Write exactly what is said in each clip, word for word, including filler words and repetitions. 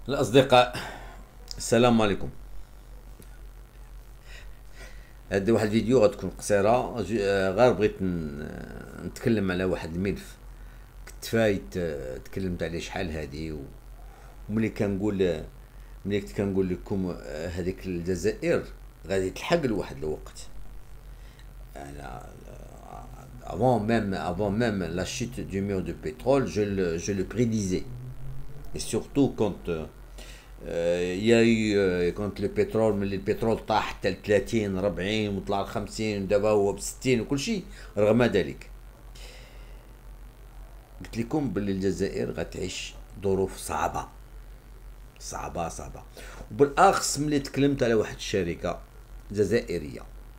الأصدقاء، السلام عليكم. هذا واحد الفيديو غتكون قصيرة، غير بغيت نتكلم على واحد الملف كنت فايت تكلمت عليه شحال هادي. وملي كنقول ملي كنت كنقول لكم هذيك الجزائر غادي تلحق لواحد الوقت. أنا avant même avant même la chute du mur de pétrole, je le je le prédisais. Et surtout quand il y a eu quand le pétrole ملي البترول طاح حتى ل ثلاثين أربعين وطلع ل خمسين ودابا هو ب ستين وكل شيء. رغم ذلك قلت لكم باللي الجزائر غتعيش ظروف صعبه صعبه صعبه. وبالاخص ملي تكلمت على واحد الشركه جزائريه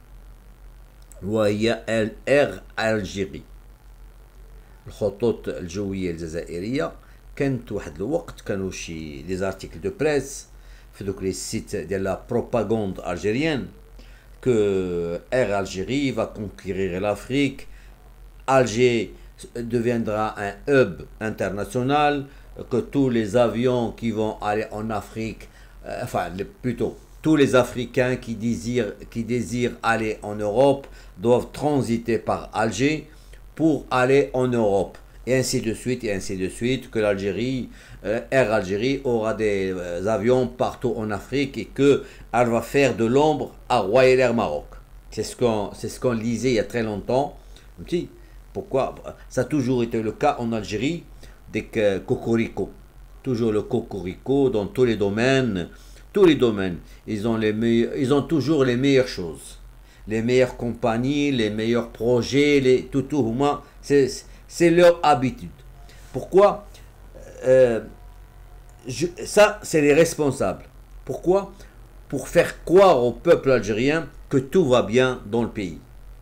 وهي اير الجيري، الخطوط الجويه الجزائريه. كانت واحد الوقت كانوا شي لي زارتيكل دو بريس في دوك لي سيت ديال لا بروباغوند الجيريان كو اير الجيري va conquérir l'Afrique. Alger deviendra un hub international, que tous les avions qui vont aller en Afrique, euh, enfin plutôt tous les Africains qui désirent, qui désirent aller en Europe doivent transiter par Alger pour aller en Europe. Et ainsi de suite, et ainsi de suite, que l'Algérie, euh, Air Algérie aura des euh, avions partout en Afrique et qu'elle va faire de l'ombre à Royal Air Maroc. C'est ce qu'on c'est ce qu'on lisait il y a très longtemps. Pourquoi? Ça a toujours été le cas en Algérie, des cocorico. Toujours le cocorico dans tous les domaines. Tous les domaines. Ils ont, les meilleurs, ils ont toujours les meilleures choses. Les meilleures compagnies, les meilleurs projets, les tout, tout, moi, c'est c'est leur habitude. Pourquoi? euh, je, Ça, c'est les responsables. Pourquoi? Pour faire croire au peuple algérien que tout va bien dans le pays.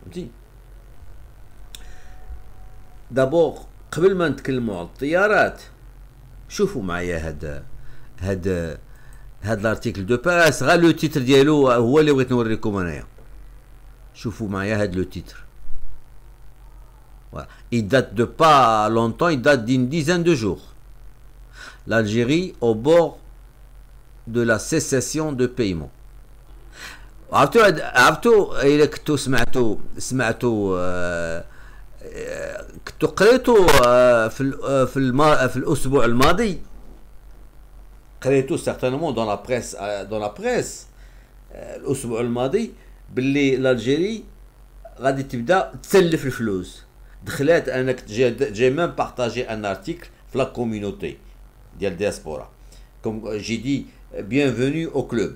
D'abord, قبل ما نتكلموا على الطيارات، شوفوا معايا هذا هذا هذا الارتيكل دو باس. غير لو تيتر ديالو هو اللي بغيت نوريكم انايا. شوفوا معايا هذا لو تيتر. Voilà. Il date de pas longtemps, il date d'une dizaine de jours. L'Algérie au bord de la cessation de paiement. عرفتوا عرفتوا إلا كنتوا سمعتوا سمعتوا آه كنتوا قريتوا آه في في الما في الأسبوع الماضي، قريتوا certainement dans la presse dans la presse آه الأسبوع الماضي باللي الألجيري غادي تبدا تسلف الفلوس. دخلات انا كنت جاي جاي ميم بارطاجي ان ارتيكل في لا كوميونيتي ديال دياسبورا كوم جي دي bienvenue au club.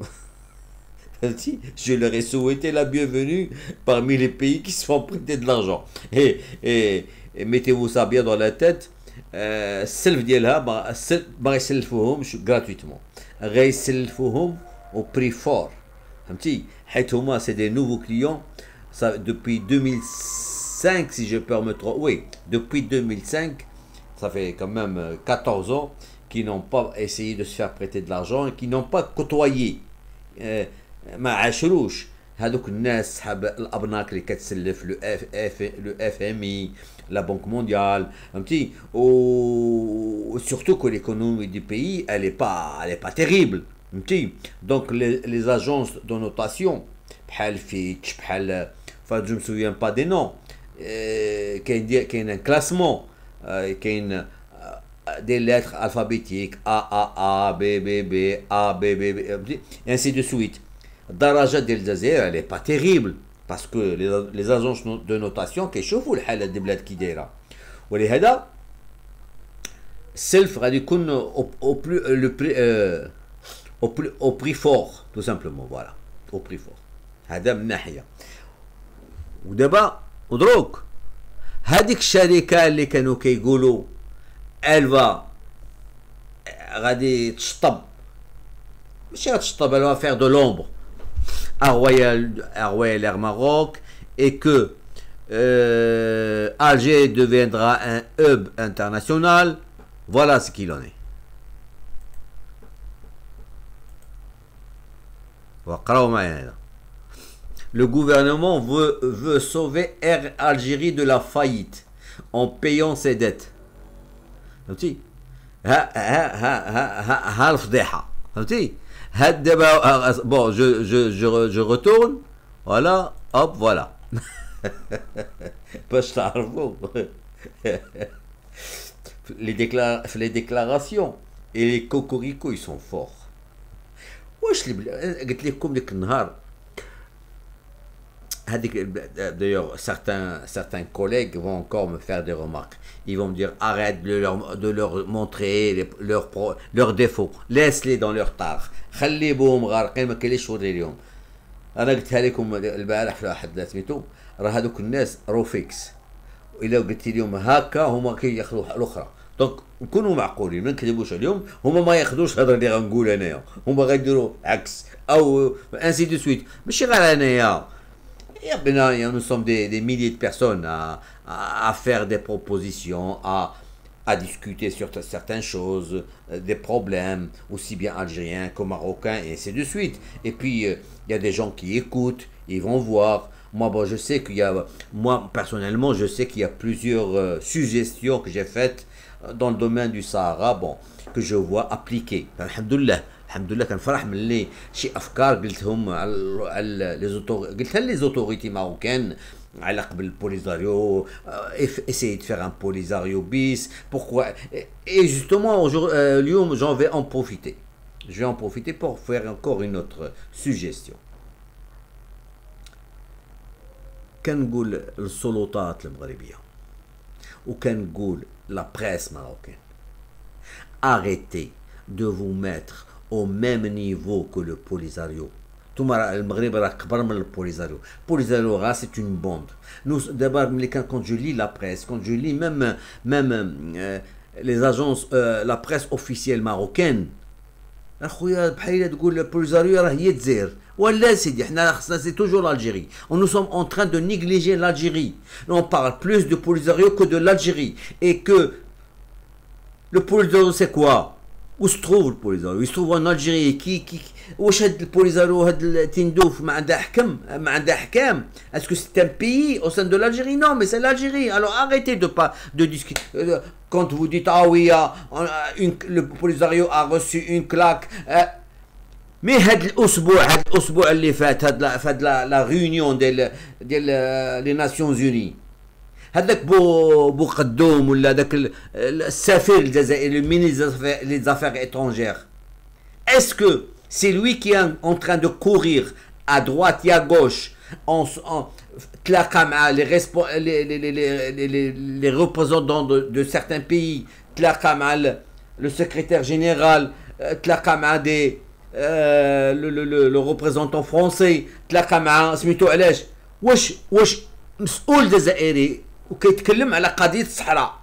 Je leur ai souhaité la bienvenue parmi les pays qui se font prêter de l'argent. Et, et, et mettez-vous ça bien dans la tête. السلف ديالها باغي يسلفوهم gratuitement، غيسلفوهم au prix fort. فهمتي؟ حيت هما سي دي نوفو كليون depuis deux mille cinq, si je peux me tromper. Oui, depuis deux mille cinq, ça fait quand même quatorze ans qu'ils n'ont pas essayé de se faire prêter de l'argent et qui n'ont pas côtoyé. ما عاشروش هذوك الناس صحاب الابناك اللي كتسلف لو اف اف لو اف ام اي لا بنك مونديال. فهمتي؟ و surtout que l'économie du pays elle est pas elle est pas terrible. فهمتي؟ donc les les agences de notation بحال فيتش بحال enfin je me souviens pas des noms. كاين كاين ان كلاسمون، كاين des lettres alphabétiques A A A B B B A B B B et ainsi de suite. الدرجة ديال الجزائر elle est pas terrible parce que les, les agences de notation كيشوفوا الحالة ديال البلاد كي دايرة. ولهذا السلف غادي يكون au plus le prix au plus au prix fort tout simplement. voilà au prix fort. هذا من ناحية. ودابا ودروك هذيك الشركة اللي كانوا كيقولوا الفا غادي تشطب، ماشي غتشطب، elle va faire de l'ombre à Royal à Royal Air Maroc et que euh, Alger deviendra un hub international. Voilà ce qu'il en est. وقراو معايا هذا. Le gouvernement veut, veut sauver Air Algérie de la faillite en payant ses dettes. ها ها ها ها ها ها الفضيحه فهمتي. هاد دابا بون جو جو جو جو رetourne فوالا هوب فوالا باش تعرفوا les décla- les déclarations et les cocoricots ils sont forts. واش اللي بل- قلت لكم ديك النهار هذيك d'ailleurs certains certains collègues vont encore me faire des remarques. Ils vont me dire arrête de leur, de leur montrer les, leurs pro- leurs défauts, laisse-les dans leur tard, خليهم غارقين ما كاينش وري لهم. انا قلتها لكم البارح في واحد سميتو راه هذوك الناس روفيكس، والا قلت لهم هكا هما كياخذوا الاخرى. دونك نكونوا معقولين ما نكذبوش عليهم، هما ما ياخذوش الهضره اللي غنقول انايا، هما غيديروا عكس او انسي دو سويت. ماشي غير انايا، nous sommes des, des milliers de personnes à, à, à faire des propositions, à, à discuter sur certaines choses, des problèmes, aussi bien algériens que marocains, et ainsi de suite. Et puis, il euh, y a des gens qui écoutent, ils vont voir. Moi, bon, je sais qu'il y a, moi, personnellement, je sais qu'il y a plusieurs euh, suggestions que j'ai faites dans le domaine du Sahara, bon, que je vois appliquées. Alhamdoulilah. الحمد لله كنفرح ملي شي افكار قلتهم على على لي زوتور قلتها لي زوتوريتي ماروكان على قبل البوليزاريو essayer de faire un polisario bis pourquoi et justement اليوم j'en vais en profiter je vais en profiter pour faire encore une autre suggestion. كنقول السلطات المغربيه وكنقول la presse marocaine arrêtez de vous mettre au même niveau que le Polisario. Tout le Maghreb est plus le Polisario. Polisario, c'est une bande. Nous, d'abord, quand je lis la presse, quand je lis même, même euh, les agences, euh, la presse officielle marocaine, خويا بحال تقول البوليزاريو راه هي الجزائر ولا سيدي حنا خصنا سي توجور l'Algérie. Nous sommes en train de négliger l'Algérie. On parle plus de Polisario que de l'Algérie. Et que le Polisario, c'est quoi? Où se trouve le Polisario? Il se trouve en Algérie. Qui qui واش هاد البوليزاريو هاد التندوف ما عندها حكم ما عندها حكام؟ Est-ce que c'est un pays au sein de l'Algérie? Non, mais c'est l'Algérie. Alors arrêtez de pas de discuter. Quand vous dites ah oui, une, le Polisario a reçu une claque. Mais هاد الاسبوع هاد الاسبوع اللي فات هاد فهاد لا ريونيون ديال ديال لي ناسيونز يوني هذاك بو بو قدوم ولا داك السفير الجزائري المينيستر لي زافير étrangères. Est-ce que c'est lui qui est en train de courir à droite et à gauche en, en تلاقى مع les, les, les, les, les, les représentants de, de certains pays, تلاقى مع le, le secrétaire général, تلاقى مع des euh, le, le, le, le représentant français, تلاقى مع سميتو علاش واش واش مسؤول جزائري وكيتكلم على قضيه الصحراء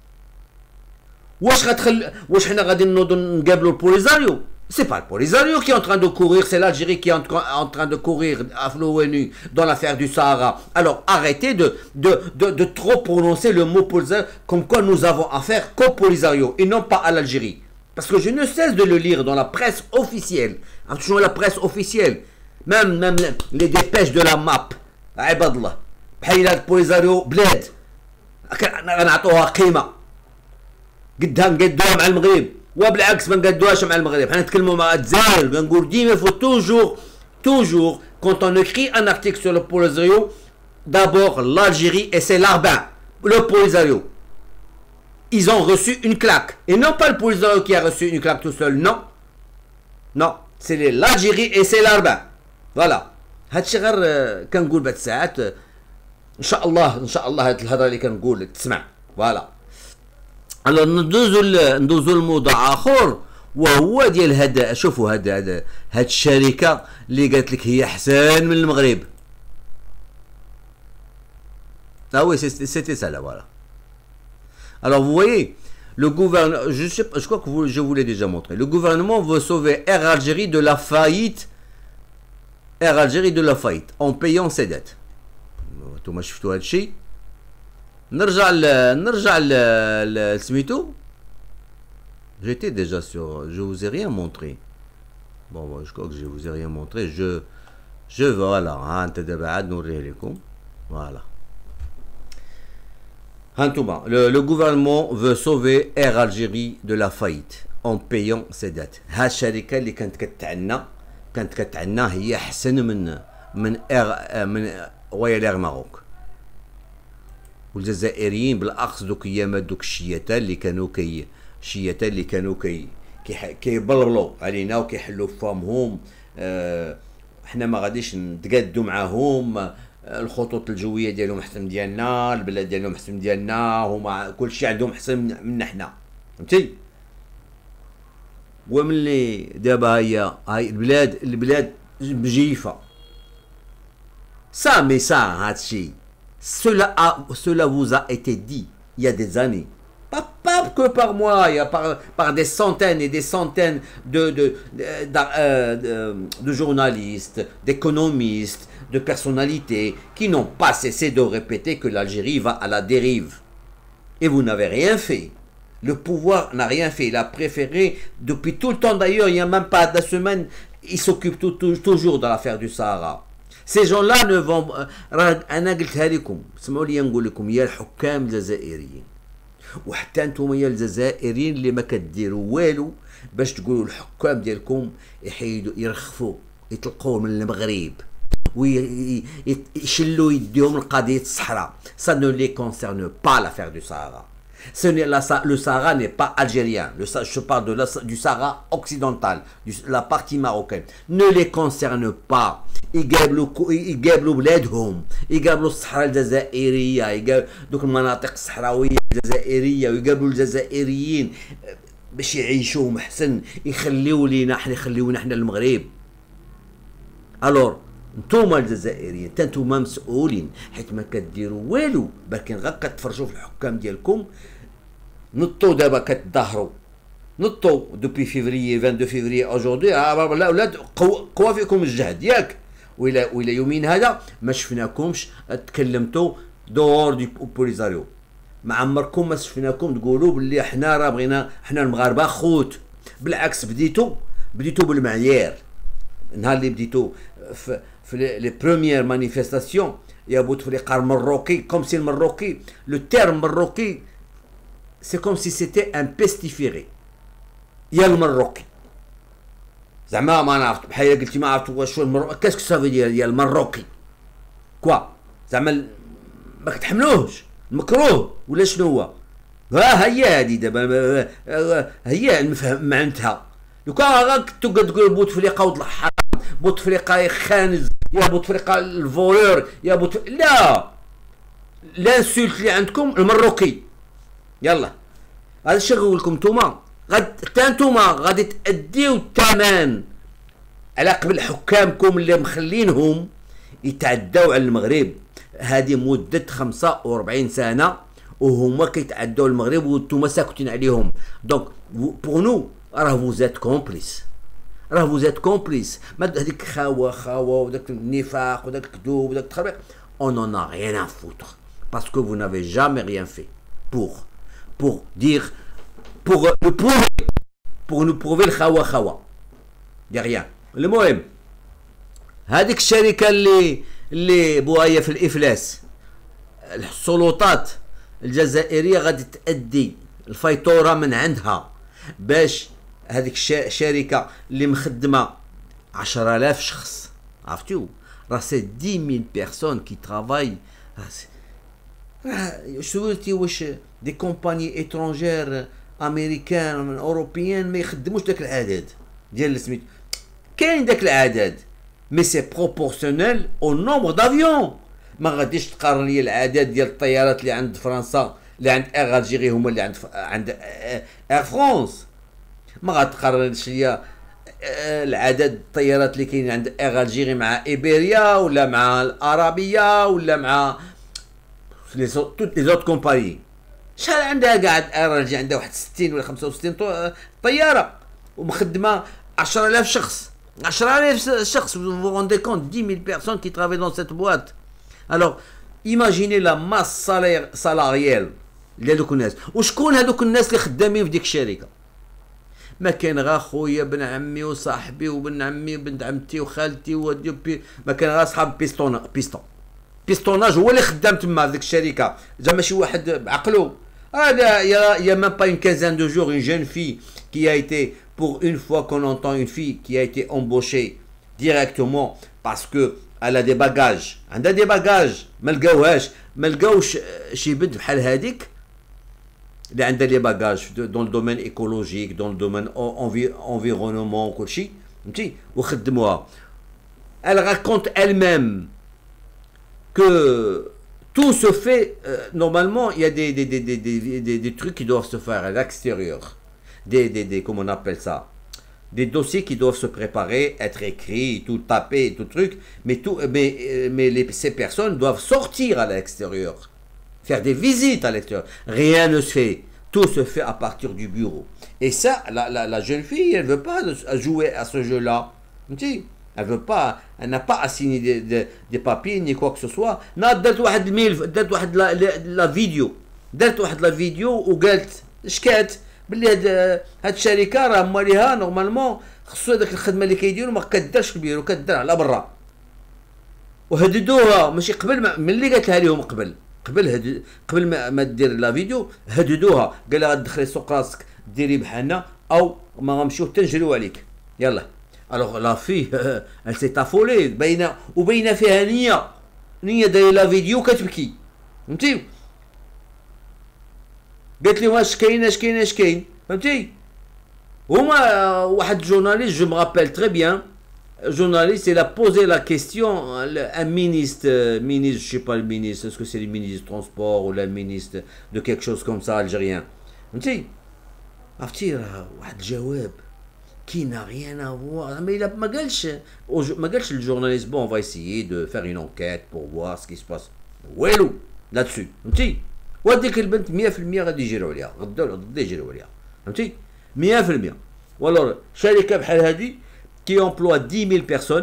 واش غتخل واش حنا غادي نوضوا نقابلوا البوليزاريو؟ C'est pas le Polisario qui est en train de courir, c'est l'Algérie qui est en, en train de courir à l'ONU dans l'affaire du Sahara. Alors arrêtez de, de, de, de trop prononcer le mot Polisario comme quoi nous avons affaire qu'au Polisario et non pas à l'Algérie. Parce que je ne cesse de le lire dans la presse officielle, toujours la presse officielle, même, même les dépêches de la M A P. Ibadallah. بحال هاد البوليزاريو بلاد غنعطوها قيمه قدها نقدوها مع المغرب وبالعكس ما نقدوهاش مع المغرب حنا نتكلموا مع الجزائر كنقول ديما فو توجور توجور quand on écrit un article sur le Polisario d'abord l'Algérie et c'est l'Arbain le Polisario ils ont reçu une claque et non pas le Polisario qui a reçu une claque tout seul non non c'est l'Algérie et c'est l'Arbain voilà هادشي غير كنقول بعد ساعات ان شاء الله ان شاء الله هاد الهضره اللي كنقول تسمع فوالا. الو ندوزو ندوزو لموضوع اخر وهو ديال هاد شوفوا هاد هاد هاد الشركه اللي قالت لك هي احسن من المغرب. Ah oui, c'était ça là, voilà. Alors vous voyez, le gouvernement, je sais, je crois que vous, je vous l'ai déjà montré. Le gouvernement veut sauver Air Algérie de la faillite, Air Algérie de la faillite en payant ses dettes. انتوما شفتوا هاد الشيء. نرجع ل نرجع ل سميتو. J'étais déjà sur, je vous ai rien montré. Bon, moi, je crois que je vous ai rien montré. Je je voilà, انت دابا عاد نوريه لكم. Voilà. Hantouma, le, le gouvernement veut sauver Air Algérie de la faillite en payant ses dettes. ها الشركة اللي كانت كتعنا كانت كتعنا هي أحسن من من إير من رويال إير ماروك. والجزائريين بالأخص دوك أيامات دوك الشياتة اللي كانوا كي الشياتة اللي كانوا كي كيبلبلوا علينا وكيحلوا فمهم. اه حنا ما غاديش نتقادوا معاهم. الخطوط الجويه ديالهم احسن ديالنا، البلاد ديالهم احسن ديالنا، هما كلشي عندهم احسن منا حنا، فهمتي؟ وملي دابا هي هاي البلاد البلاد مجيفه سا مي سا هادشي cela a cela vous a été dit il y a des années, pas, pas que par moi, il y a par, par des centaines et des centaines de de, de, de, de, de journalistes, d'économistes, de personnalités qui n'ont pas cessé de répéter que l'Algérie va à la dérive. Et vous n'avez rien fait. Le pouvoir n'a rien fait. Il a préféré, depuis tout le temps d'ailleurs, il n'y a même pas de semaine, il s'occupe tout, tout, toujours de l'affaire du Sahara. Ces gens-là ne vont... أنا قلتها لكم، اسمعوا لي نقول لكم، يا الحكام الجزائريين وحتى انتم يا الجزائريين اللي ما كديروا والو باش تقولوا الحكام ديالكم يحيدوا يرخفوا يطلقوا من المغرب ويشلوا يديهم لقضية الصحراء. Ça ne les concerne pas l'affaire du Sahara. Ce la, le Sahara n'est pas algérien. Le, je parle de la, du Sahara occidental, du, la partie marocaine. Ne les concerne pas. يقابلوا بلادهم، يقابلوا الصحراء الجزائرية، يقابلوا دوك المناطق الصحراوية الجزائرية، ويقابلوا الجزائريين باش يعيشوهم أحسن، يخليو لينا حنا يخليونا حنا المغرب. الور نتوما الجزائريين تا نتوما مسؤولين حيت ما كديروا والو، بركين غير كتفرجوا في الحكام ديالكم. نطوا دابا كتظاهروا، نطوا دوبي فيفري اثنين وعشرين فيفري اجوردي، لا ولاد قوا فيكم الجهد ياك، وإلى وإلى يومين هذا ما شفناكمش تكلمتوا دور دي بوليزاريو، ما عمركم ما شفناكم تقولوا باللي حنا راه بغينا حنا المغاربه خوت. بالعكس بديتوا بديتوا بالمعيار. النهار اللي بديتوا في في لي بروميير مانيفيستاسيون يا بوتفليقه المروكي، كوم سي المروكي لو تيرم مروكي سي كوم سي سيتي ان بيستيفيري يا المروكي. زعما ما نعرف بحال قلتي ما عرفت واش هو المروكي، كاسكو سافي ديال ديال المروكي كوا، زعما ما كتحملوهش مكروه ولا شنو هو؟ ها هي هادي دابا هي المفهم معناتها. لو كان غا كنتو كتقول بوتفليقه ولد الحرام، بوتفليقه خانز، يا بوتفليقه الفولور، يا بوت لا لانسولت اللي عندكم المروكي. يلا هذا الشيء نقول لكم نتوما غاد حتى نتوما غادي تأديو الثمن على قبل حكامكم اللي مخلينهم يتعداو على المغرب. هذه مدة خمسة وأربعين سنة وهما كيتعداو المغرب وانتوما ساكتين عليهم. دونك بور نو راه فوزات كومبليس، راه فوزات كومبليس. ما هذيك خاوه خاوه وداك النفاق وداك الكذوب وداك التخربيق، on en a rien à foutre parce que vous n'avez jamais rien fait pour pour dire pour nous prouver pour nous prouver الخاوه خاوه دي rien. المهم هذيك الشركه اللي اللي بوهي في الافلاس، السلطات الجزائريه غادي تأدي الفيتوره من عندها باش هذيك الشركه اللي مخدمه عشرة آلاف شخص، عرفتيو راه سي دix mille بيرسون كي ترافاي. راه سولتي واش دي كومباني اترونجير امريكان اوروبيان ما يخدموش داك العدد ديال سميت، كاين داك العدد مي سي بروبورسيونيل او نومبر دافيون. ما غاديش تقارن لي العدد ديال الطيارات اللي عند فرنسا اللي عند اير الجيري هما اللي عند عند اير فرانس، ما غاتقارنش ليا العدد الطيارات اللي كاين عند اير الجيري مع ايبيريا ولا مع العربيه ولا مع لي توت لي زوت كومباني. شحال عندها قاعد اير الجيري عندها واحد ستين ولا خمسة وستين طياره ومخدمه عشرة آلاف شخص، عشرة آلاف شخص. vous vous rendez compte dix mille personnes qui travaillent dans cette boîte. alors imaginez la masse salariale لهذوك الناس. وشكون هذوك الناس اللي خدامين في ديك الشركه؟ ما كان غا خويا بن عمي وصاحبي وبن عمي وبنت عمتي وخالتي ودي، ما كان غا صحاب بيستون بيستون بيستوناج هو اللي خدام تما ديك الشركه، زعما شي واحد بعقلو. هذا يا يا ميم با une quinzaine de jours une jeune fille qui a été, pour une fois qu'on entend une fille qui a été embauchée directement parce que elle a des bagages، عندها des bagages ما لقاوهاش، ما لقاوش شي بنت بحال هذيك اللي عندها لي باجاج دون الدومين ايكولوجيك دون الدومين انفيرونمون وكلشي فهمتي وخدموها. elle raconte elle-même que tout se fait euh, normalement. Il y a des des, des, des, des, des, des trucs qui doivent se faire à l'extérieur, des, des, des comment on appelle ça, des dossiers qui doivent se préparer, être écrits, tout taper, tout truc, mais tout mais mais les, ces personnes doivent sortir à l'extérieur, faire des visites à l'extérieur. Rien ne se fait, tout se fait à partir du bureau. Et ça, la, la, la jeune fille, elle veut pas jouer à ce jeu-là. Elle veut pas, elle n'a pas à signer des, des, des papiers ni quoi que ce soit. Non, درت واحد الميل، درت واحد لا, لا فيديو، درت واحد لا فيديو وقالت شكات باللي هاد هاد الشركه راه ماليها نورمالمون خصو هذاك الخدمه اللي كيديروا ما كدارش في البيرو، كدار على برا. وهددوها ماشي قبل ما ملي قالت لها لهم قبل قبل هد قبل ما, ما دير لا فيديو هددوها، قال لها غتدخلي سوق راسك ديري بحالنا او ما غنمشيو تنجريو عليك يلا. الوغ لا في elle s'est affolée، باينه وباينه فيها نيه نيه دايره لا فيديو كتبكي فهمتي. قالت لي واش كاين اش كاين اش كاين فهمتي. هما واحد جورناليست جو مغابيل تري بيان، journaliste, il a posé la question à un ministre, ministre, je sais pas le ministre, est-ce que c'est le ministre du transport ou le ministre de quelque chose comme ça algérien. فهمتي عرفتي راه واحد الجواب qui n'a rien à voir. Mais il a ما قالش ما قالش الجورناليست bon on va essayer de faire une enquête pour voir ce qui se passe. والو là-dessus فهمتي. وهذيك البنت مية في المية غادي يجيروا عليها، غدا ولا غدا يجيروا عليها فهمتي مية في المية. والله شركه بحال هذه qui emploie dix mille personnes.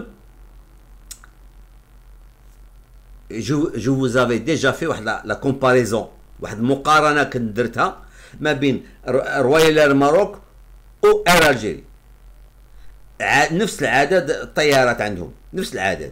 Je, je vous avais déjà fait la, la comparaison, واحد المقارنة كنت درتها ما بين رويال اير ماروك و اير الجيري. نفس العدد الطيارات عندهم، نفس العدد.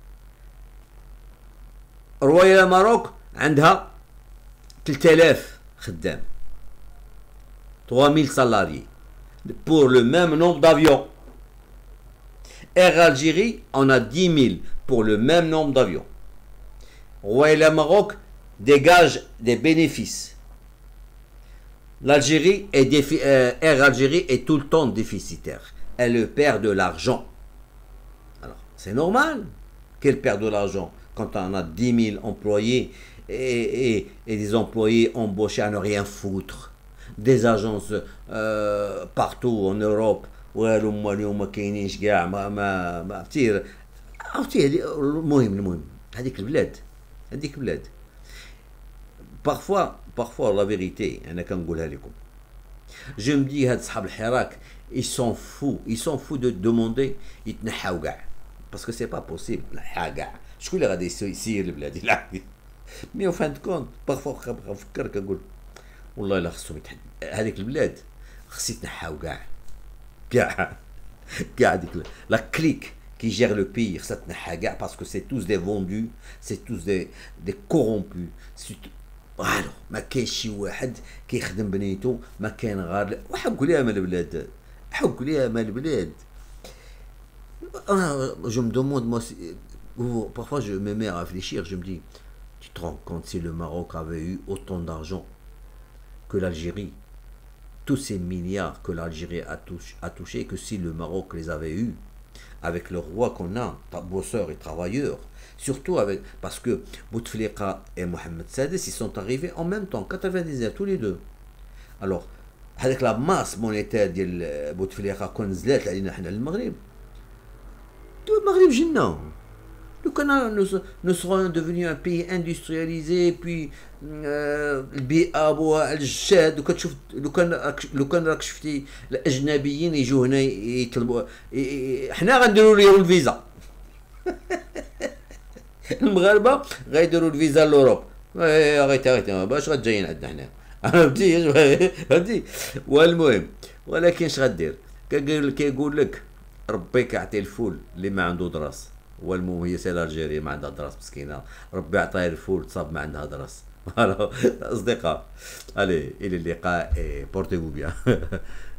رويال اير ماروك عندها ثلاثة آلاف خدام، trois mille salariés pour le même nombre d'avions. Air Algérie, on a dix mille pour le même nombre d'avions. Royal Maroc dégage des bénéfices. L'Algérie est défi euh, Air Algérie est tout le temps déficitaire. Elle perd de l'argent. Alors, c'est normal qu'elle perde de l'argent quand on a dix mille employés et, et, et des employés embauchés à ne rien foutre. Des agences euh, partout en Europe. والو هما اليوم ما كاينينش كاع ما ما ما عرفتي عرفتي المهم المهم هذيك البلاد هذيك البلاد بارفوا بارفوا لا فيريتي انا كنقولها لكم. جو مدي هاد صحاب الحراك ils sont fous ils sont fous de demander يتنحاو كاع باسكو سي با بوسيبل نحا كاع شكون اللي غادي يسير البلاد يلعب مي او فان كونت بارفوا كنفكر كنقول والله الا خصهم يتحد هذيك البلاد خص يتنحاو كاع كاع كاع ديك لا كليك qui gère le pays خصها تنحى كاع باسكو سي توس دي فوندو سي توس دي دي كورومبو. والو ما كاينش شي واحد كيخدم بنيتو ما كاين غير وحقوا ليها مال البلاد حقوا ليها مال البلاد. Je me demande moi parfois je me mets à réfléchir, je me dis tu te rends compte si le Maroc avait eu autant d'argent que l'Algérie, tous ces milliards que l'Algérie a, touché, a touché, que si le Maroc les avait eus, avec le roi qu'on a, bosseurs et travailleurs, surtout avec, parce que Bouteflika et Mohamed Sadis, ils sont arrivés en même temps, quatre-vingt-dix-neuf, tous les deux. Alors, avec la masse monétaire de Bouteflika qu'on نزلت علينا حنا المغرب، tout le Maghreb جينا. Nous, nous serons devenus un pays industrialisé, puis البيئة بوها الجشاد. وكتشوف لو كان لو كان راك شفتي الأجنبيين يجوا هنا يطلبوا حنا غنديروا لهم الفيزا. المغاربة غيديروا الفيزا لأوروب. غيت غيت باش غتجايين عندنا حنا فهمتي فهمتي. والمهم ولكن اش غدير كيقول لك ربي كيعطي الفول اللي ما عنده دراس والمهم هي سي الجيري ما عندها دراس مسكينه، ربي عطاها الفول تصاب ما عندها دراس. فوالا اصدقاء، الي الى اللقاء، بورتي فو بيان.